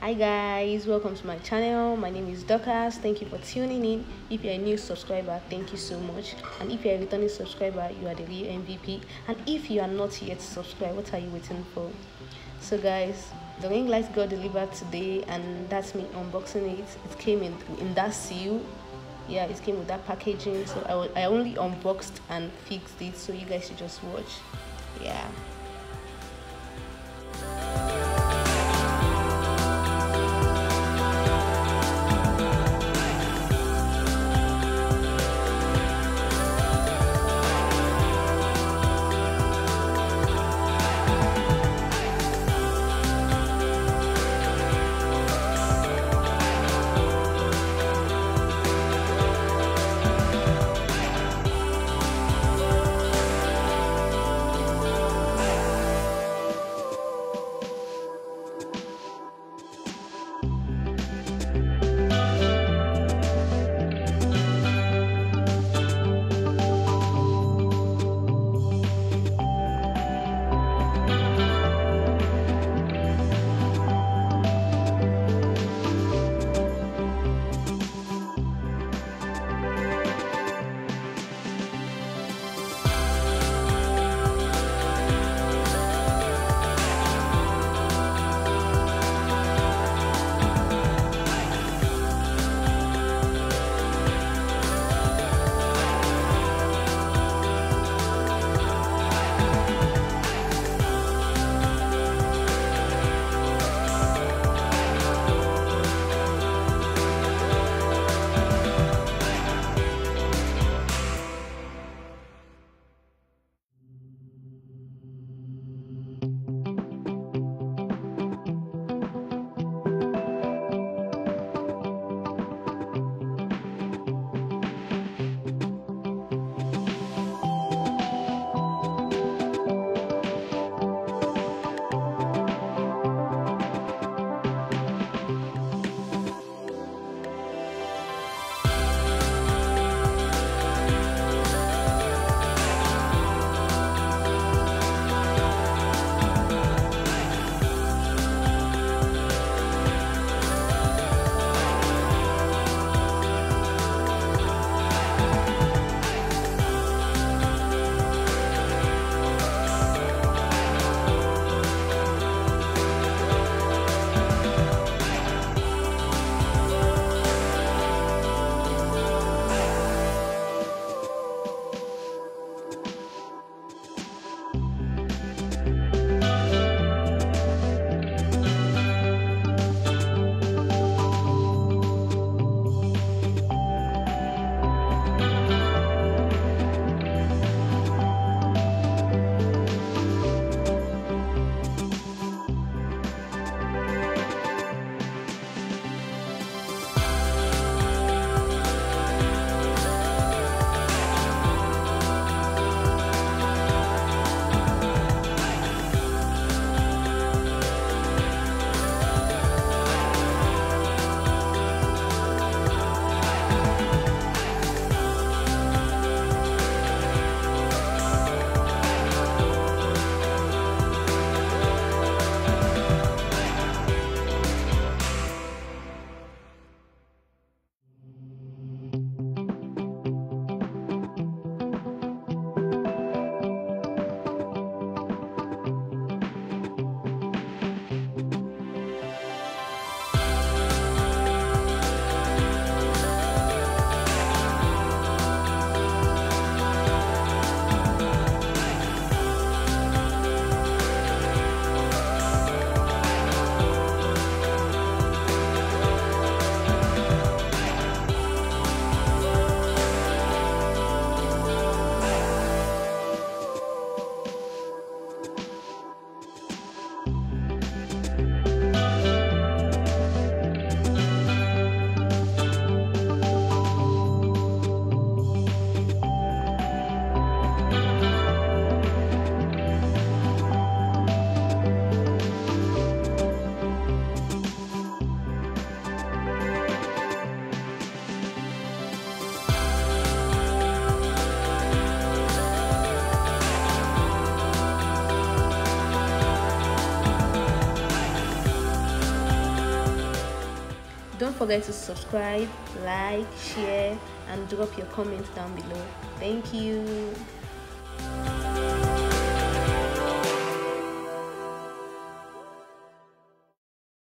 Hi guys, welcome to my channel. My name is Dorcas. Thank you for tuning in. If you're a new subscriber, thank you so much. And if you're a returning subscriber, you are the real MVP. And if you are not yet subscribed, what are you waiting for? So guys, the ring light got delivered today, and that's me unboxing it. It came in that seal. Yeah, it came with that packaging. So I only unboxed and fixed it, so you guys should just watch. Yeah. Don't forget to subscribe, like, share, and drop your comments down below. Thank you.